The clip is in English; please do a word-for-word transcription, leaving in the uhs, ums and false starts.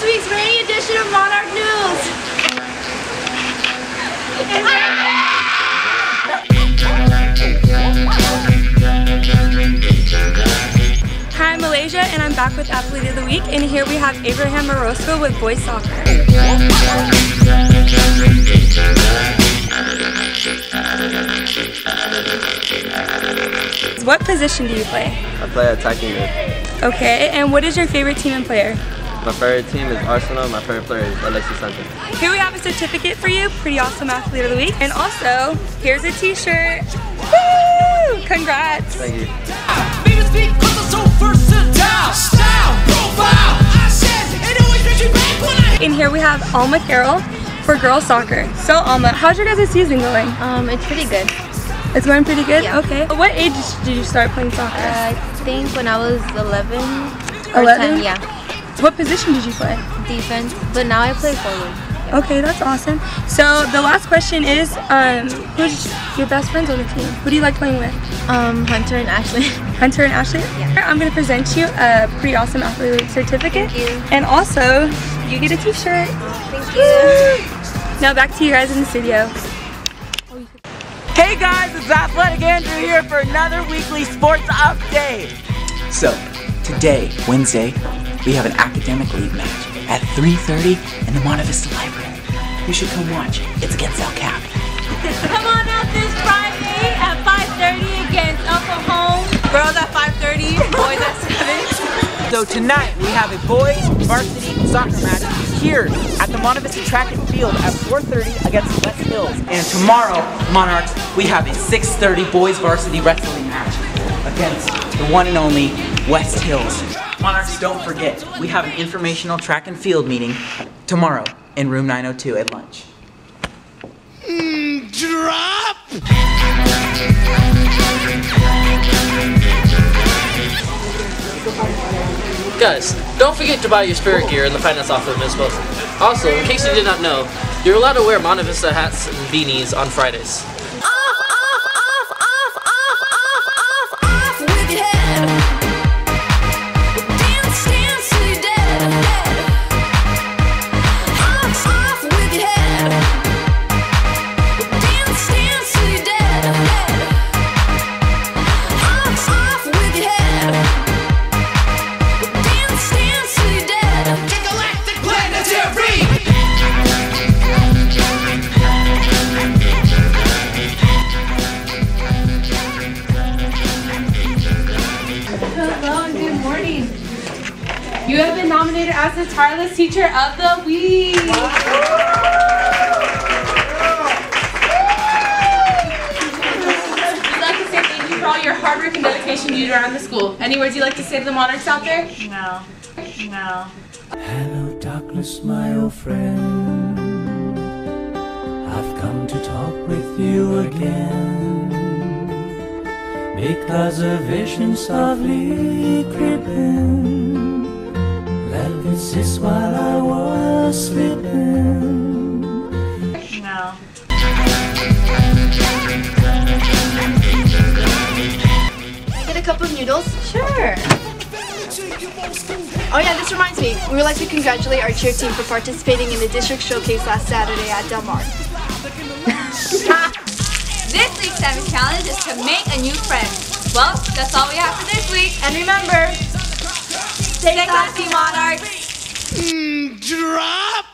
week's rainy edition of Monarch News. Hi, I'm Malaysia, and I'm back with Athlete of the Week, and here we have Abraham Morosco with boys soccer. What position do you play? I play attacking mid. Okay, and what is your favorite team and player? My favorite team is Arsenal, my favorite player is Alexis Sanchez. Here we have a certificate for you, pretty awesome Athlete of the Week. And also, here's a t-shirt. Woo! Congrats! Thank you. And here we have Alma Carroll for girls soccer. So Alma, how's your guys' season going? Um, it's pretty good. It's going pretty good? Yeah. Okay. What age did you start playing soccer? Uh, I think when I was eleven or eleven? ten, yeah. What position did you play? Defense, but now I play forward. Okay, that's awesome. So the last question is, um, who's your best friends on the team? Who do you like playing with? Um, Hunter and Ashley. Hunter and Ashley? Yeah. I'm going to present you a pretty awesome Athlete certificate. Thank you. And also, you get a t-shirt. Thank you. Now back to you guys in the studio. Hey guys, it's Athletic Andrew here for another weekly sports update. So, today, Wednesday, we have an academic league match at three thirty in the Monte Vista Library. You should come watch. It's against El Cap. Come on out this Friday at five thirty against Upper Home. Girls at five thirty, boys at seven. So tonight, we have a boys varsity soccer match here at the Monte Vista Track and Field at four thirty against West Hills. And tomorrow, Monarchs, we have a six thirty boys varsity wrestling match against the one and only West Hills. Monarchs, don't forget, we have an informational track and field meeting tomorrow in room nine oh two at lunch. Mm, drop! Guys, don't forget to buy your spirit gear in the finance office of Newscast. Also, in case you did not know, you're allowed to wear Monte Vista hats and beanies on Fridays. You have been nominated as the Tireless Teacher of the Week. We'd like to say thank you for all your hard work and dedication you do around the school. Any words you'd like to say to the Monarchs out there? No. No. Hello, darkness, my old friend. I've come to talk with you again, because a vision softly creeping left its sis while I was sleeping. No. Can I get a cup of noodles? Sure. Oh yeah, this reminds me. We would like to congratulate our cheer team for participating in the district showcase last Saturday at Del Mar. This week's Savage Challenge is to make a new friend. Well, that's all we have for this week. And remember, stay classy, Monarchs. Mm, drop!